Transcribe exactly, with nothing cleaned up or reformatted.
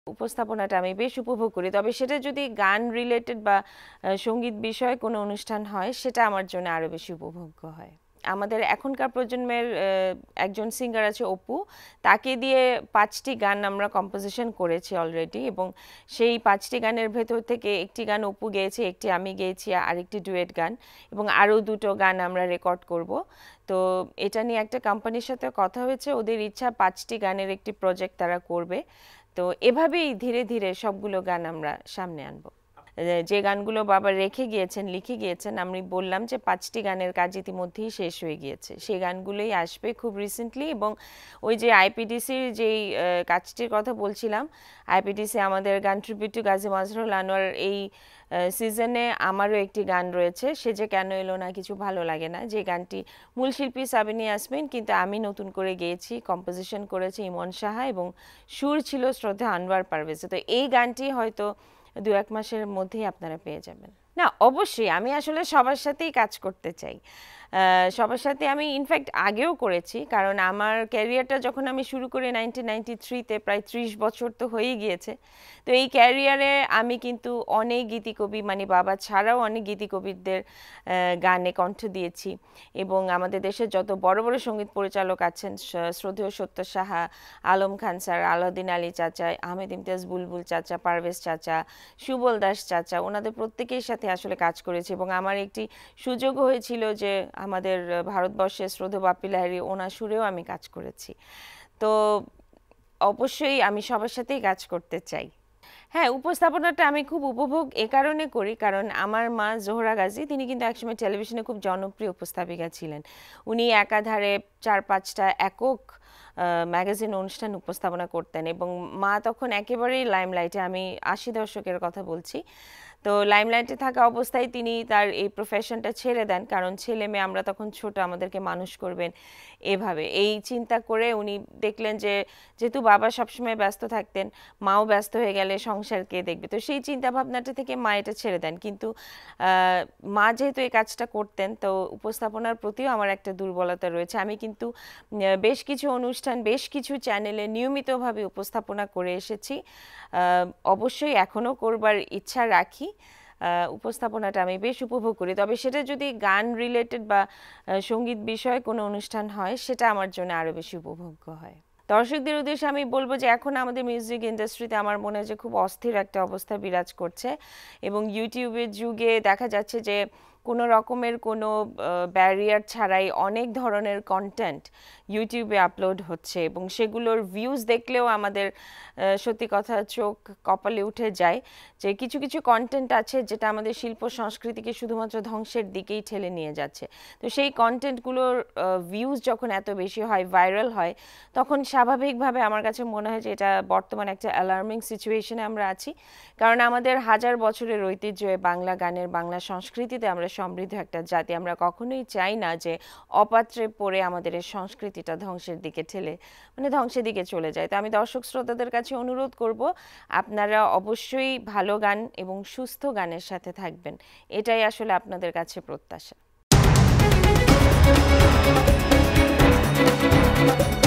উপস্থাপনাটা আমি বেশ উপভোগ করি, তবে সেটা যদি গান রিলেটেড বা সঙ্গীত বিষয়ে কোনো অনুষ্ঠান হয় সেটা আমার জন্য আরও বেশি উপভোগ্য হয়। আমাদের এখনকার প্রজন্মের একজন সিঙ্গার আছে অপু, তাকে দিয়ে পাঁচটি গান আমরা কম্পোজিশন করেছি অলরেডি, এবং সেই পাঁচটি গানের ভেতর থেকে একটি গান অপু গেয়েছে, একটি আমি গেয়েছি, আরেকটি ডুয়েট গান, এবং আরও দুটো গান আমরা রেকর্ড করব। তো এটা নিয়ে একটা কোম্পানির সাথে কথা হয়েছে, ওদের ইচ্ছা পাঁচটি গানের একটি প্রজেক্ট তারা করবে। তো এভাবেই ধীরে ধীরে সবগুলো গান আমরা সামনে আনবো। যে গানগুলো বাবা রেখে গিয়েছেন, লিখে গিয়েছেন, আমি বললাম যে পাঁচটি গানের কাজ ইতিমধ্যেই শেষ হয়ে গিয়েছে, সেই গানগুলোই আসবে খুব রিসেন্টলি। এবং ওই যে আইপিডিসির যেই কাজটির কথা বলছিলাম, আইপিডিসি আমাদের গান ট্রিবিউট টু গাজী মাজহারুল আনোয়ার, এই সিজনে আমারও একটি গান রয়েছে, সে যে কেন এলো না কিছু ভালো লাগে না, যে গানটি মূল শিল্পী সাবিনী ইয়াসমিন, কিন্তু আমি নতুন করে গেয়েছি, কম্পোজিশন করেছি ইমন সাহা, এবং সুর ছিল শ্রদ্ধা আনোয়ার পারভেজে। তো এই গানটি হয়তো দু এক মাসের মধ্যেই আপনারা পেয়ে যাবেন। না, অবশ্যই আমি আসলে সবার সাথেই কাজ করতে চাই, সবার সাথে আমি ইনফ্যাক্ট আগেও করেছি, কারণ আমার ক্যারিয়ারটা যখন আমি শুরু করি নাইনটিন নাইনটি থ্রিতে, প্রায় ত্রিশ বছর তো হয়েই গিয়েছে। তো এই ক্যারিয়ারে আমি কিন্তু অনেক গীতিকবি, মানে বাবা ছাড়াও অনেক গীতিকবিদের গানে কণ্ঠ দিয়েছি, এবং আমাদের দেশের যত বড় বড় সঙ্গীত পরিচালক আছেন, শ্রদ্ধেয় সত্য সাহা, আলম খান স্যার, আলাউদ্দিন আলী চাচা, আহমেদ ইমতিয়াজ বুলবুল চাচা, পারভেজ চাচা, সুবল দাস চাচা, ওনাদের প্রত্যেকের সাথে আসলে কাজ করেছি। এবং আমার একটি সুযোগ হয়েছিল যে আমাদের ভারতবর্ষের শ্রদ্ধেয় বাপ্পি লাহিড়ী, ওনার সুরেও আমি কাজ করেছি। তো অবশ্যই আমি সবার সাথেই কাজ করতে চাই। হ্যাঁ, উপস্থাপনাটা আমি খুব উপভোগ এ কারণে করি, কারণ আমার মা জোহরা গাজী, তিনি কিন্তু একসময় টেলিভিশনে খুব জনপ্রিয় উপস্থাপিকা ছিলেন। উনি একাধারে চার পাঁচটা একক ম্যাগাজিন অনুষ্ঠান উপস্থাপনা করতেন, এবং মা তখন একেবারেই লাইমলাইটে, আমি আশি দশকের কথা বলছি। তো লাইমলাইটে থাকা অবস্থায় তিনি তার এই প্রফেশনটা ছেড়ে দেন, কারণ ছেলে মেয়ে আমরা তখন ছোট, আমাদেরকে মানুষ করবেন এভাবে, এই চিন্তা করে উনি দেখলেন যে যেহেতু বাবা সবসময় ব্যস্ত থাকতেন, মাও ব্যস্ত হয়ে গেলে সংসার কে দেখবে, তো সেই চিন্তা ভাবনাটা থেকে মা এটা ছেড়ে দেন। কিন্তু মা যেহেতু এই কাজটা করতেন, তো উপস্থাপনার প্রতিও আমার একটা দুর্বলতা রয়েছে। আমি কিন্তু বেশ কিছু অনুষ্ঠান, বেশ কিছু চ্যানেলে নিয়মিতভাবে উপস্থাপনা করে এসেছি, অবশ্যই এখনও করবার ইচ্ছা রাখি। উপস্থাপনাটা আমি বেশ উপভোগ করি, তবে সেটা যদি গান রিলেটেড বা সঙ্গীত বিষয়ে কোনো অনুষ্ঠান হয় সেটা আমার জন্য আরও বেশি উপভোগ্য হয়। দর্শকদের উদ্দেশ্যে আমি বলবো যে এখন আমাদের মিউজিক ইন্ডাস্ট্রিতে আমার মনে হয় যে খুব অস্থির একটা অবস্থা বিরাজ করছে, এবং ইউটিউবের যুগে দেখা যাচ্ছে যে কোনো রকমের কোনো ব্যারিয়ার ছাড়াই অনেক ধরনের কন্টেন্ট ইউটিউবে আপলোড হচ্ছে, এবং সেগুলোর ভিউজ দেখলেও আমাদের সত্যি কথা চোখ কপালে উঠে যায় যে কিছু কিছু কন্টেন্ট আছে যেটা আমাদের শিল্প সংস্কৃতিকে শুধুমাত্র ধ্বংসের দিকেই ঠেলে নিয়ে যাচ্ছে। তো সেই কন্টেন্টগুলোর ভিউজ যখন এত বেশি হয়, ভাইরাল হয়, তখন স্বাভাবিকভাবে আমার কাছে মনে হয় যে এটা বর্তমানে একটা অ্যালার্মিং সিচুয়েশনে আমরা আছি, কারণ আমাদের হাজার বছরের ঐতিহ্য বাংলা গানের, বাংলা সংস্কৃতিতে আমরা সমৃদ্ধ একটা জাতি, আমরা কখনোই চাই না যে অপাত্রে পড়ে আমাদের এই সংস্কৃতিটা ধ্বংসের দিকে ঠেলে, মানে ধ্বংসের দিকে চলে যায়। তো আমি দর্শক শ্রোতাদের কাছে অনুরোধ করব, আপনারা অবশ্যই ভালো গান এবং সুস্থ গানের সাথে থাকবেন, এটাই আসলে আপনাদের কাছে প্রত্যাশা।